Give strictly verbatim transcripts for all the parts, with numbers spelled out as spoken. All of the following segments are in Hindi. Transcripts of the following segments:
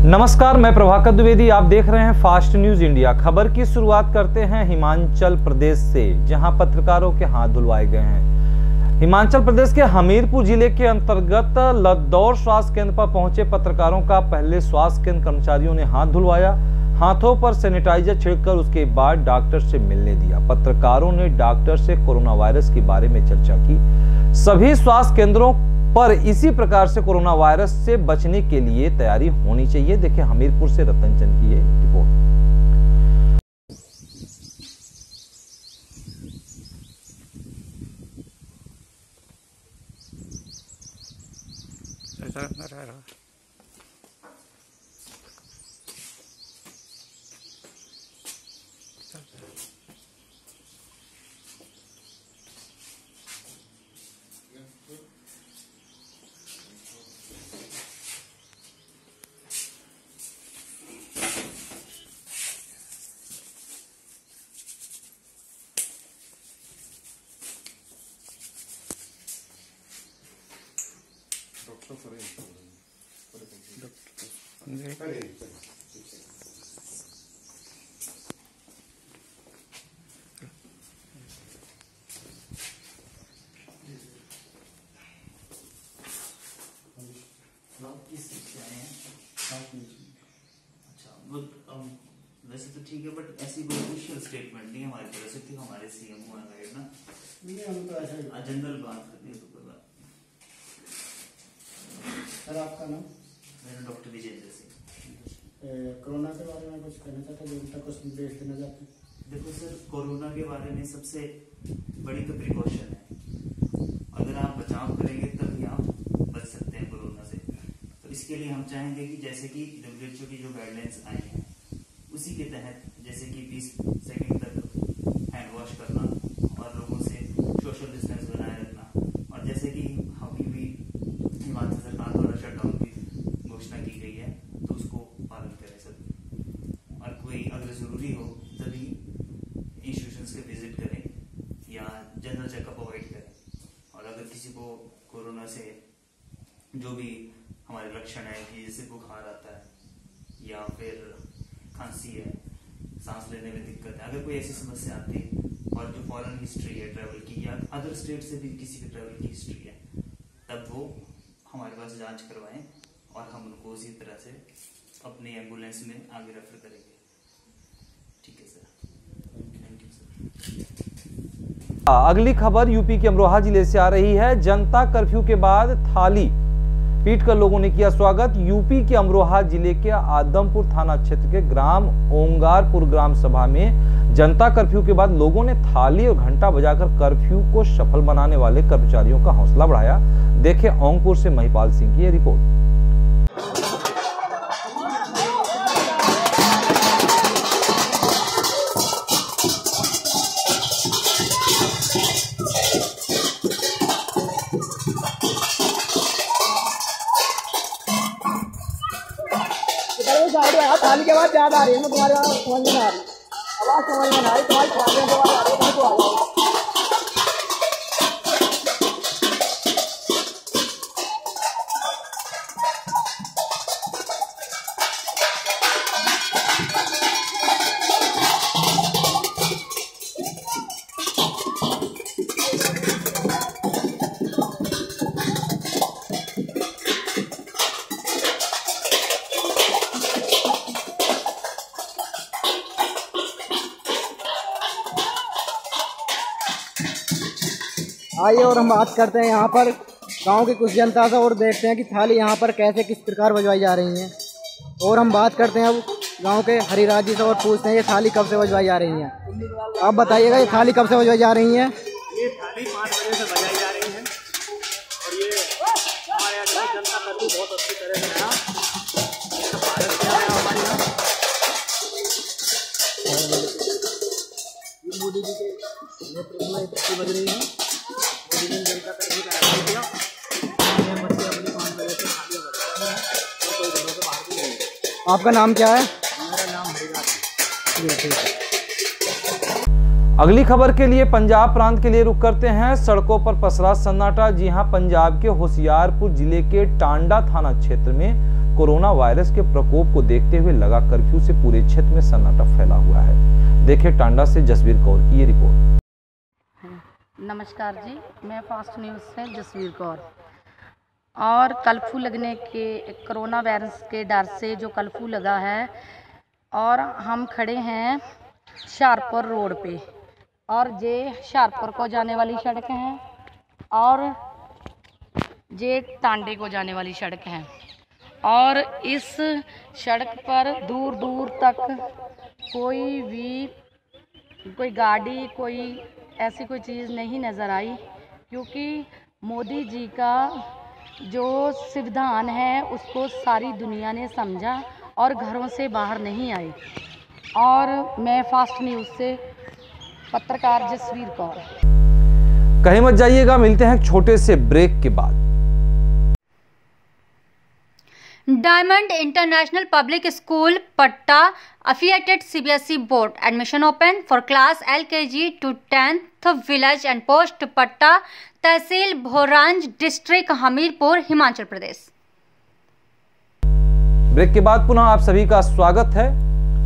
नमस्कार, मैं प्रभाकर द्विवेदी। आप देख रहे हैं फास्ट न्यूज इंडिया। खबर की शुरुआत करते हैं हिमाचल प्रदेश से, जहां पत्रकारों के हाथ धुलवाए गए हैं। हिमाचल प्रदेश के हमीरपुर जिले के अंतर्गत लद्दौर स्वास्थ्य केंद्र पर पहुंचे पत्रकारों का पहले स्वास्थ्य केंद्र कर्मचारियों ने हाथ धुलवाया। हाथों पर सैनिटाइजर छिड़कर उसके बाद डॉक्टर से मिलने दिया। पत्रकारों ने डॉक्टर से कोरोना वायरस के बारे में चर्चा की। सभी स्वास्थ्य केंद्रों पर इसी प्रकार से कोरोना वायरस से बचने के लिए तैयारी होनी चाहिए। देखिए हमीरपुर से रतन चंद की ये रिपोर्ट। अच्छा, वैसे तो ठीक है, बट ऐसी कोई ऑफिशियल स्टेटमेंट नहीं हमारी तरफ से थी। हमारे सीएम हुआ है ना, नहीं हम तो ऐसा जनरल बात करते हैं। तो कोई बात। सर आपका नाम? मेरा डॉक्टर विजेंद्र सिंह। कोरोना के बारे में कुछ कहना चाहते हैं, जनता को संदेश देना चाहते हैं? देखो सर, कोरोना के बारे में सबसे बड़ी तो प्रिकॉशन है। अगर आप बचाव करेंगे तभी आप बच सकते हैं कोरोना से। तो इसके लिए हम चाहेंगे कि जैसे कि डब्ल्यूएचओ की जो गाइडलाइंस आई हैं उसी के तहत, जैसे कि बीस सेकंड तक हैंड वॉश करना और लोगों से सोशल डिस्टेंस बनाए रखना, और जैसे कि अभी भी हिमाचल सरकार द्वारा शटडाउन की घोषणा की गई है तो उसको पालन करें सब। और कोई अगर जरूरी हो तभी इंस्टीट्यूशंस के विजिट करें या जनरल चेकअप अवॉइड करें। और अगर किसी को कोरोना से जो भी हमारे लक्षण है कि जैसे बुखार आता है या फिर खांसी है, सांस लेने में दिक्कत है, अगर कोई ऐसी समस्या आती है और जो फॉरेन हिस्ट्री है ट्रैवल की या अदर स्टेट से भी किसी के ट्रैवल की हिस्ट्री है, तब वो हमारे पास जांच करवाएं और हम उनको उसी तरह से अपने एम्बुलेंस में आगे रेफर करेंगे। ठीक है सर, थैंक यू सर। अगली खबर यूपी के अमरोहा जिले से आ रही है। जनता कर्फ्यू के बाद थाली पीट कर लोगों ने किया स्वागत। यूपी के अमरोहा जिले के आदमपुर थाना क्षेत्र के ग्राम ओंगारपुर ग्राम सभा में जनता कर्फ्यू के बाद लोगों ने थाली और घंटा बजाकर कर्फ्यू को सफल बनाने वाले कर्मचारियों का हौसला बढ़ाया। देखें ओंगपुर से महिपाल सिंह की यह रिपोर्ट। थाली के बाद याद आ रही है ना तुम्हारी आवाज समझ में आ रही, आवाज समझ में आ रही तुम्हारी थालियों के बाद आ रही है तो आ जाओ। आइए और हम बात करते हैं यहाँ पर गांव की कुछ जनता से और देखते हैं कि थाली यहाँ पर कैसे किस प्रकार बजवाई जा रही हैं। और हम बात करते हैं अब गांव के हरिराज जी से और पूछते हैं ये थाली कब से बजवाई जा रही हैं। आप बताइएगा ये थाली कब से बजवाई जा रही हैं? ये थाली पाँच बजे से बजाई जा रही है और ये हमारे यहाँ जनता कर्फ्यू बहुत अच्छी तरह से रहा। भारत किया गया हमारे यहाँ मोदी जी के नेतृत्व में बज रही है। जनता कर्फ्यू का ऐलान किया, बच्चे अपनी पाँच बजे से थालियाँ बजा रहे हैं और कोई घरों से बाहर भी नहीं है। आपका नाम क्या है? मेरा नाम हरिराज। ठीक है। अगली खबर के लिए पंजाब प्रांत के लिए रुक करते हैं। सड़कों पर पसरा सन्नाटा। जी हां, पंजाब के होशियारपुर जिले के टांडा थाना क्षेत्र में कोरोना वायरस के प्रकोप को देखते हुए लगा कर्फ्यू से पूरे क्षेत्र में सन्नाटा फैला हुआ है। देखें टांडा से जसवीर कौर की ये रिपोर्ट। नमस्कार जी, मैं फास्ट न्यूज़ से जसवीर कौर। और कर्फ्यू लगने के कोरोना वायरस के डर से जो कर्फ्यू लगा है और हम खड़े हैं शाहपुर रोड पे और ये शाहपुर को जाने वाली सड़क है और ये टांडे को जाने वाली सड़क है और इस सड़क पर दूर दूर तक कोई भी कोई गाड़ी कोई ऐसी कोई चीज़ नहीं नज़र आई, क्योंकि मोदी जी का जो संविधान है उसको सारी दुनिया ने समझा और घरों से बाहर नहीं आए। और मैं फास्ट न्यूज़ से पत्रकार जसवीर कौर। कहीं मत जाइएगा, मिलते हैं छोटे से ब्रेक के बाद। Diamond International Public School Patta affiliated C B S E board admission open for class L K G to tenth village and post Patta तहसील भोरांज डिस्ट्रिक्ट हमीरपुर हिमाचल प्रदेश। ब्रेक के बाद पुनः आप सभी का स्वागत है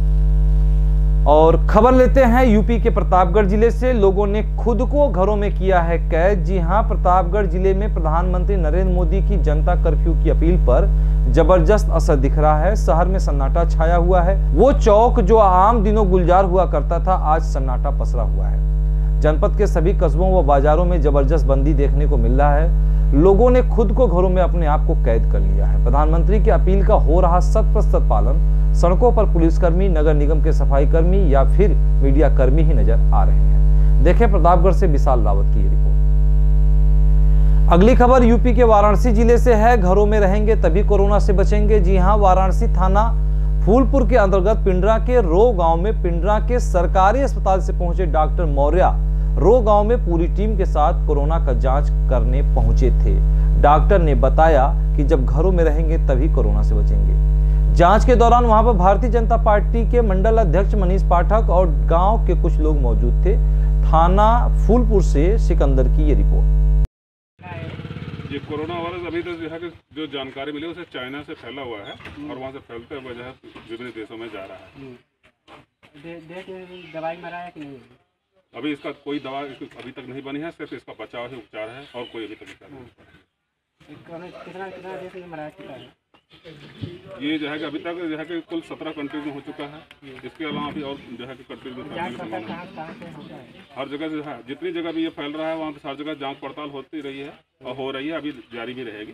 और खबर लेते हैं यूपी के प्रतापगढ़ जिले से। लोगों ने खुद को घरों में किया है कैद। जी हां, प्रतापगढ़ जिले में प्रधानमंत्री नरेंद्र मोदी की जनता कर्फ्यू की अपील पर जबरदस्त असर दिख रहा है। शहर में सन्नाटा छाया हुआ है। वो चौक जो आम दिनों गुलजार हुआ करता था, आज सन्नाटा पसरा हुआ है। जनपद के सभी कस्बों व बाजारों में जबरदस्त बंदी देखने को मिल रहा है। लोगों ने खुद को घरों में अपने आप को कैद कर लिया है। प्रधानमंत्री की अपील का हो रहा शत प्रतिशत पालन। सड़कों पर पुलिसकर्मी, नगर निगम के सफाई कर्मी या फिर मीडिया कर्मी ही नजर आ रहे हैं। देखें प्रतापगढ़ से विशाल रावत की रिपोर्ट। अगली खबर यूपी के वाराणसी जिले से है। घरों में रहेंगे तभी कोरोना से बचेंगे। जी हां, वाराणसी थाना फूलपुर के अंतर्गत पिंडरा के रो गांव में पिंडरा के सरकारी अस्पताल से पहुंचे डॉक्टर मौर्य रो गांव में पूरी टीम के साथ कोरोना का जांच करने पहुंचे थे। डॉक्टर ने बताया कि जब घरों में रहेंगे तभी कोरोना से बचेंगे। जांच के दौरान वहां पर भारतीय जनता पार्टी के मंडल अध्यक्ष मनीष पाठक और गांव के कुछ लोग मौजूद थे। थाना फूलपुर से सिकंदर की ये रिपोर्ट। ये कोरोना वायरस अभी तक जो है कि जो जानकारी मिली उसे चाइना से फैला हुआ है और वहाँ से फैलते हुए जो है विभिन्न देशों में जा रहा है। दे, दे, दवाई मरा है कि नहीं? अभी इसका कोई दवा अभी तक नहीं बनी है, सिर्फ इसका बचाव ही उपचार है और कोई अभी तक उपचार नहीं। कितना कितना देश में मरा चुका है? ये जो है कि अभी तक जो है कि कुल सत्रह कंट्रीज में हो चुका है। इसके अलावा अभी और जो है कि कंट्रीज में हर जगह जो है जितनी जगह भी ये फैल रहा है वहाँ पे हर जगह जांच पड़ताल होती रही है और हो रही है, अभी जारी भी रहेगी।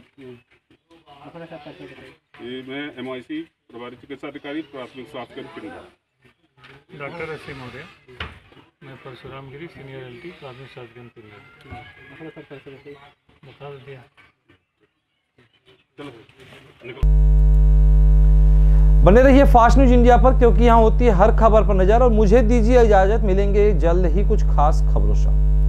ये मैं एम आई सी प्रभारी चिकित्सा अधिकारी प्राथमिक स्वास्थ्य केंद्र डॉक्टर असीम मौर्य, मैं Parshuram Giri senior L T प्राथमिक स्वास्थ्य केंद्र बता दिया। बने रहिए फास्ट न्यूज इंडिया पर, क्योंकि यहाँ होती है हर खबर पर नजर। और मुझे दीजिए इजाजत, मिलेंगे जल्द ही कुछ खास खबरों से।